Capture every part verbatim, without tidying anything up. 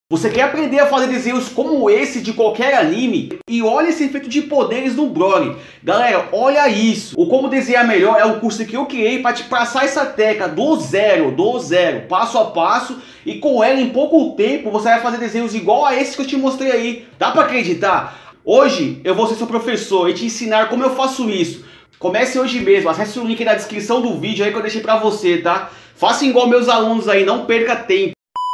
Você quer aprender a fazer desenhos como esse de qualquer anime? E olha esse efeito de poderes no Broly. Galera, olha isso. O Como Desenhar Melhor é um curso que eu criei para te passar essa técnica do zero, do zero, passo a passo. E com ela, em pouco tempo, você vai fazer desenhos igual a esse que eu te mostrei aí. Dá para acreditar? Hoje eu vou ser seu professor e te ensinar como eu faço isso. Comece hoje mesmo, acesse o link na descrição do vídeo aí que eu deixei para você, tá? Faça igual meus alunos aí, não perca tempo.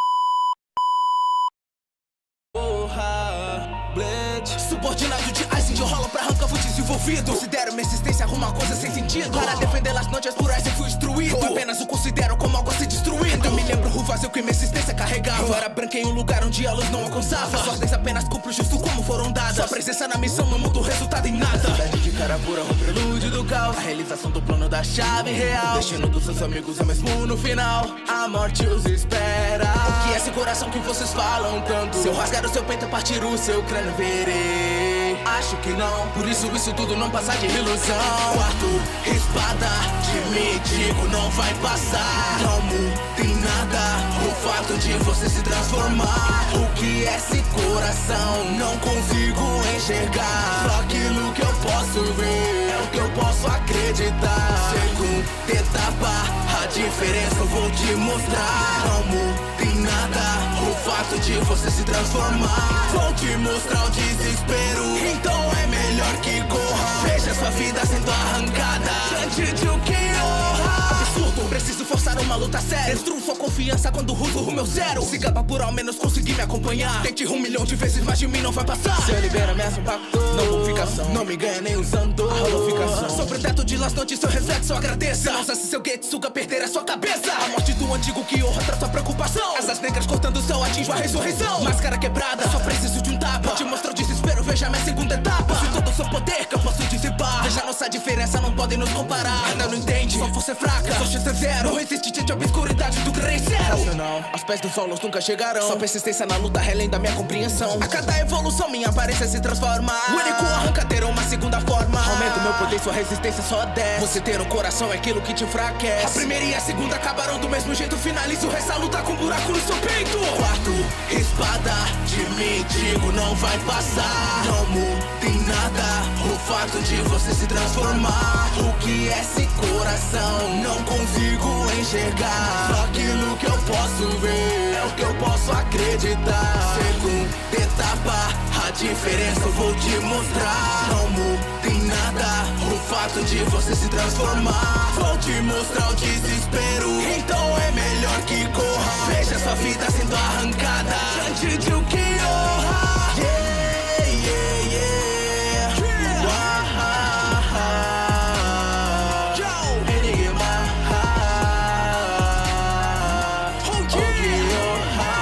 Subordinado de Ice de rola pra arrancar fui desenvolvido. Considero minha existência uma coisa sem sentido. Para defender as noites por essa eu fui instruído. Eu apenas o considero como algo a ser destruído. Eu me lembro o vazio que minha existência carregava. Eu era branca em um lugar onde a luz não alcançava. Suas ordens apenas cumpro justo como foram dadas. Sua presença na missão não muda o resultado em nada. Cidade de Karakura, o prelúdio do caos. A realização do plano da chave real. O destino dos seus amigos é mesmo no final. A morte os espera. O que é esse coração que vocês falam tanto? Se eu rasgar o seu peito, partir o seu crânio, verei. Acho que não, por isso isso tudo não passa de ilusão. Quarto, espada de mim, digo, não vai passar. Não muda em nada o fato de você se transformar. O que é esse coração? Não consigo enxergar. Só aquilo que eu posso ver é o que eu posso acreditar. Segunda etapa, a diferença eu vou te mostrar. Não muda em nada o fato de você se transformar. Vou te mostrar o desespero, então é melhor que corra. Veja sua vida sendo arrancada diante de o que honra. Absurdo, preciso forçar uma luta séria. Destruo sua confiança quando uso o meu zero. Se gaba por ao menos conseguir me acompanhar. Tente um milhão de vezes, mas de mim não vai passar. Se eu libera ameaça impacto, não bonificação. Não me ganha nem usando a holoficação. Sobre o teto de las noites, seu reflexo agradeça. Não se seu Getsuga perder a sua cabeça. A morte do antigo que honra traz sua preocupação. Asas negras cortando o céu, atinjo a ressurreição. Máscara quebrada, só preciso de um tapa. Te mostro o desespero, veja minha segunda etapa. Se todo o seu poder que eu posso dissipar. Veja nossa diferença, não podem nos comparar. Ainda não entende, só força é fraca, só chance é zero. Não resiste diante a obscuridade do grande céu. Racional, aos pés dos solos nunca chegarão. Só persistência na luta, relém da minha compreensão. A cada evolução minha aparência se transforma. O único arranca ter uma segunda forma. Aumento meu poder, sua resistência só desce. Você ter um coração é aquilo que te enfraquece. A primeira e a segunda acabaram do mesmo jeito. Finaliza o resto da luta com um buraco no seu peito. Quarto, espada de mim, digo, não vai passar. Não muda em nada o fato de você se transformar. O que é esse coração? Não consigo enxergar. Só aquilo que eu posso ver é o que eu posso acreditar. Segunda etapa, a diferença eu vou te mostrar. Não muda em nada o fato de você se transformar. Vou te mostrar o desespero, então é melhor que corra. Veja sua vida sendo arrancada diante de o que honra. Yeah, yeah, yeah, yeah. Wow. Enigma. O que honra.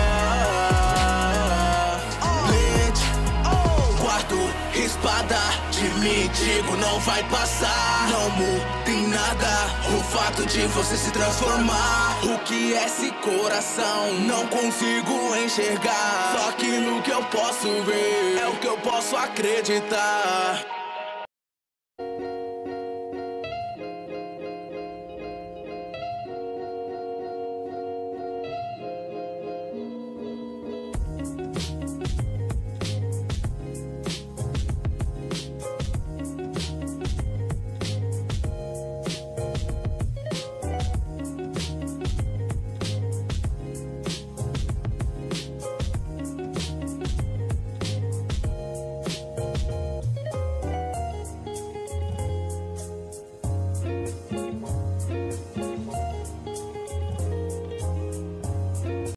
Blitz. Quarto, espada de mim, digo, não vai passar. Não muda em nada o fato de você se transformar. O que é esse coração? Não consigo enxergar. Só aquilo que eu posso ver é o que eu posso acreditar.